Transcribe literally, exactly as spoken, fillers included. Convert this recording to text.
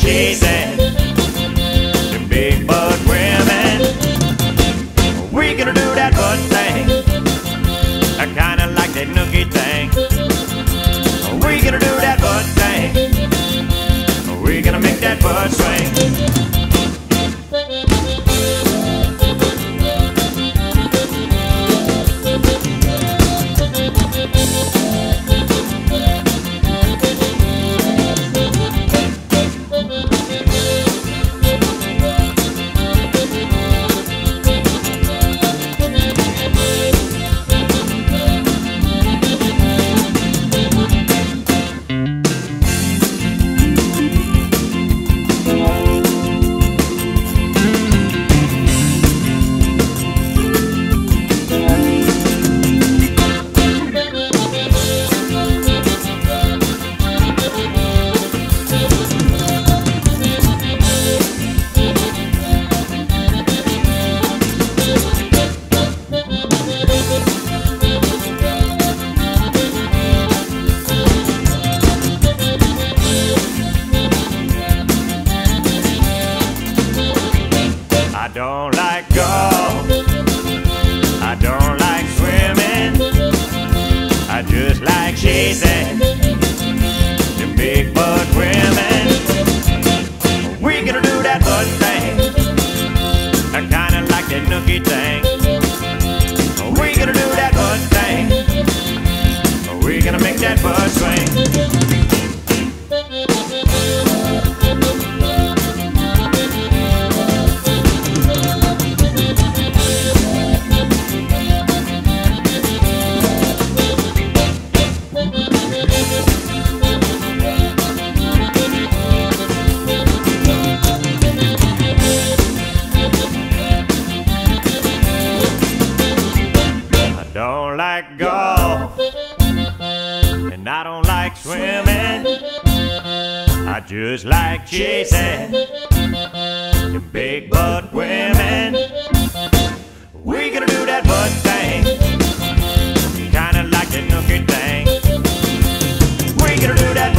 chasing them big butt women. We gonna do that butt thing, I kinda like that nookie thing. We gonna do that butt thing, we gonna make that butt swing. I don't like golf, I don't like swimming, I just like chasing them big butt women. We gonna do that butt thing, I kinda like that nookie thing. We gonna do that butt thing, we gonna make that butt swing. I don't like golf, and I don't like swimming, I just like chasing them big butt women. We gonna do that butt thing, kinda like that nookie thing. We gonna do that